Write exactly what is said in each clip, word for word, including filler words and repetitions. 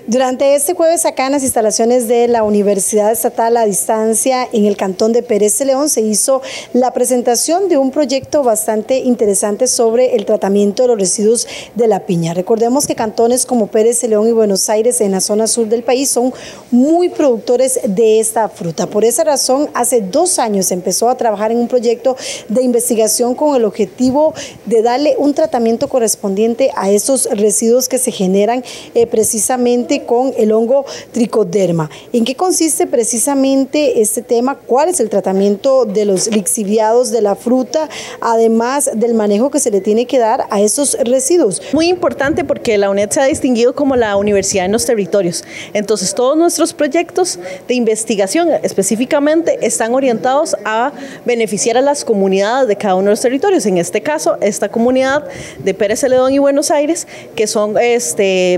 Durante este jueves acá en las instalaciones de la Universidad Estatal a Distancia en el cantón de Pérez Celedón se hizo la presentación de un proyecto bastante interesante sobre el tratamiento de los residuos de la piña. Recordemos que cantones como Pérez Celedón y Buenos Aires en la zona sur del país son muy productores de esta fruta. Por esa razón, hace dos años se empezó a trabajar en un proyecto de investigación con el objetivo de darle un tratamiento correspondiente a estos residuos que se generan eh, precisamente con el hongo tricoderma. ¿En qué consiste precisamente este tema? ¿Cuál es el tratamiento de los lixiviados de la fruta, además del manejo que se le tiene que dar a estos residuos? Muy importante porque la UNED se ha distinguido como la universidad en los territorios. Entonces, todos nuestros proyectos de investigación específicamente están orientados a beneficiar a las comunidades de cada uno de los territorios. En este caso, esta comunidad de Pérez Celedón y Buenos Aires, que son este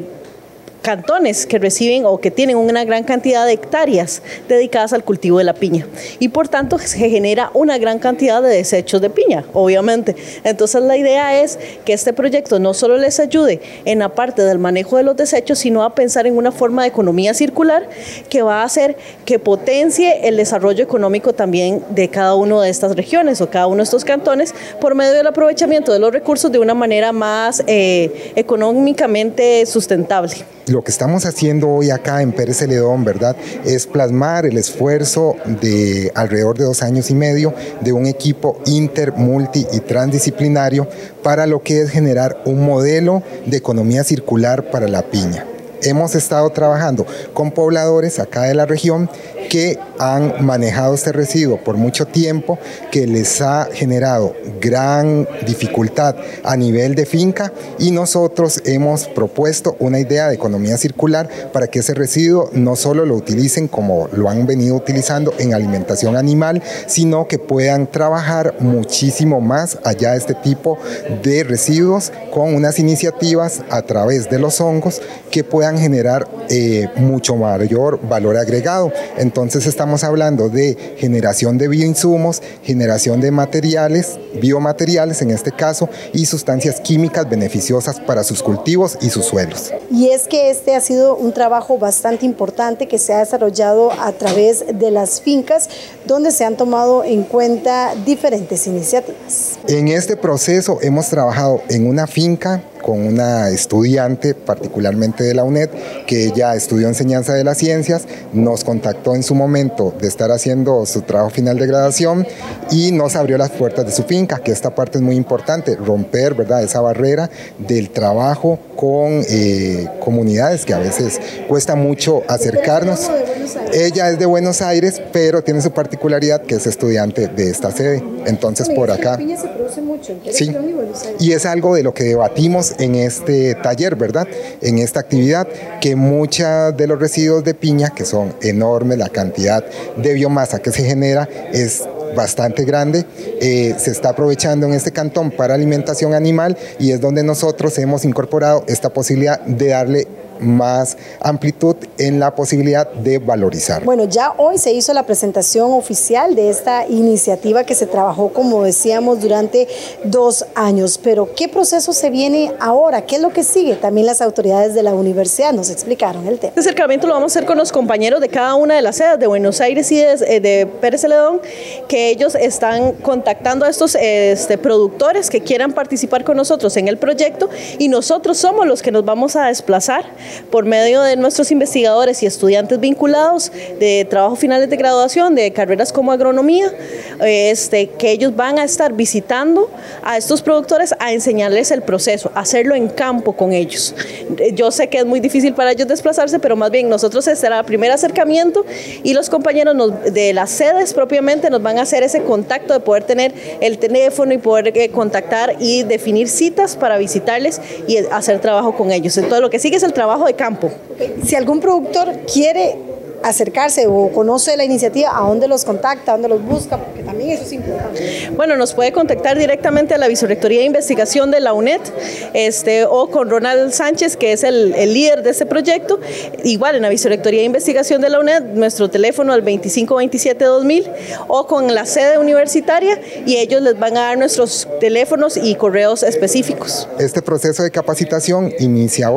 cantones que reciben o que tienen una gran cantidad de hectáreas dedicadas al cultivo de la piña y por tanto se genera una gran cantidad de desechos de piña, obviamente. Entonces la idea es que este proyecto no solo les ayude en la parte del manejo de los desechos, sino a pensar en una forma de economía circular que va a hacer que potencie el desarrollo económico también de cada una de estas regiones o cada uno de estos cantones por medio del aprovechamiento de los recursos de una manera más eh, económicamente sustentable. Lo que estamos haciendo hoy acá en Pérez Celedón, ¿verdad?, es plasmar el esfuerzo de alrededor de dos años y medio de un equipo inter, multi y transdisciplinario para lo que es generar un modelo de economía circular para la piña. Hemos estado trabajando con pobladores acá de la región que han manejado este residuo por mucho tiempo, que les ha generado gran dificultad a nivel de finca y nosotros hemos propuesto una idea de economía circular para que ese residuo no solo lo utilicen como lo han venido utilizando en alimentación animal, sino que puedan trabajar muchísimo más allá de este tipo de residuos con unas iniciativas a través de los hongos que puedan generar eh, mucho mayor valor agregado. Entonces estamos hablando de generación de bioinsumos, generación de materiales, biomateriales en este caso, y sustancias químicas beneficiosas para sus cultivos y sus suelos. Y es que este ha sido un trabajo bastante importante que se ha desarrollado a través de las fincas, donde se han tomado en cuenta diferentes iniciativas. En este proceso hemos trabajado en una finca con una estudiante, particularmente de la UNED, que ella estudió enseñanza de las ciencias, nos contactó en su momento de estar haciendo su trabajo final de graduación y nos abrió las puertas de su finca, que esta parte es muy importante, romper, ¿verdad?, esa barrera del trabajo con eh, comunidades que a veces cuesta mucho acercarnos. Ella es de Buenos Aires, pero tiene su particularidad que es estudiante de esta sede, entonces por acá. La piña se produce mucho en Pérez Celedón y Buenos Aires. Y es algo de lo que debatimos en este taller, ¿verdad?, en esta actividad, que muchos de los residuos de piña, que son enormes, la cantidad de biomasa que se genera es bastante grande, eh, se está aprovechando en este cantón para alimentación animal y es donde nosotros hemos incorporado esta posibilidad de darle más amplitud en la posibilidad de valorizar. Bueno, ya hoy se hizo la presentación oficial de esta iniciativa que se trabajó, como decíamos, durante dos años. Pero, ¿qué proceso se viene ahora? ¿Qué es lo que sigue? También las autoridades de la universidad nos explicaron el tema. Este acercamiento lo vamos a hacer con los compañeros de cada una de las sedes de Buenos Aires y de, de Pérez Celedón, que ellos están contactando a estos este, productores que quieran participar con nosotros en el proyecto y nosotros somos los que nos vamos a desplazar por medio de nuestros investigadores y estudiantes vinculados de trabajo finales de graduación, de carreras como agronomía, este, que ellos van a estar visitando a estos productores a enseñarles el proceso, hacerlo en campo con ellos. Yo sé que es muy difícil para ellos desplazarse, pero más bien nosotros será el primer acercamiento y los compañeros nos, de las sedes propiamente nos van a hacer ese contacto de poder tener el teléfono y poder eh, contactar y definir citas para visitarles y hacer trabajo con ellos. Entonces lo que sigue es el trabajo de campo. Si algún productor quiere acercarse o conoce la iniciativa, ¿a dónde los contacta, a dónde los busca? Porque también eso es importante. Bueno, nos puede contactar directamente a la Vicerrectoría de Investigación de la UNED este, o con Ronald Sánchez, que es el, el líder de este proyecto. Igual en la Vicerrectoría de Investigación de la UNED, nuestro teléfono al veinticinco veintisiete dos mil o con la sede universitaria y ellos les van a dar nuestros teléfonos y correos específicos. Este proceso de capacitación inicia hoy.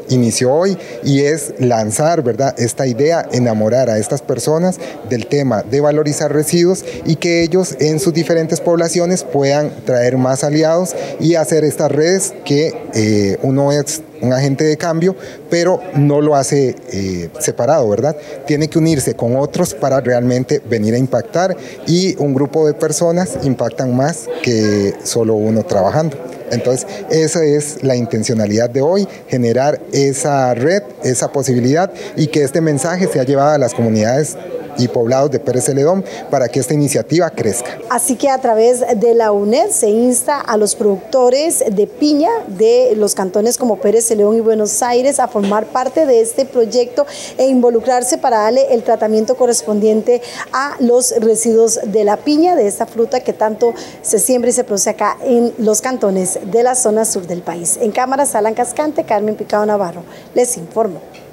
inició hoy y es lanzar, ¿verdad?, esta idea, enamorar a estas personas del tema de valorizar residuos y que ellos en sus diferentes poblaciones puedan traer más aliados y hacer estas redes que eh, uno es un agente de cambio, pero no lo hace eh, separado, ¿verdad? Tiene que unirse con otros para realmente venir a impactar y un grupo de personas impactan más que solo uno trabajando. Entonces, esa es la intencionalidad de hoy, generar esa red, esa posibilidad y que este mensaje sea llevado a las comunidades y poblados de Pérez Celedón para que esta iniciativa crezca. Así que a través de la U N E D se insta a los productores de piña de los cantones como Pérez Celedón y Buenos Aires a formar parte de este proyecto e involucrarse para darle el tratamiento correspondiente a los residuos de la piña, de esta fruta que tanto se siembra y se produce acá en los cantones de la zona sur del país. En cámara, Alan Cascante, Carmen Picado Navarro, les informo.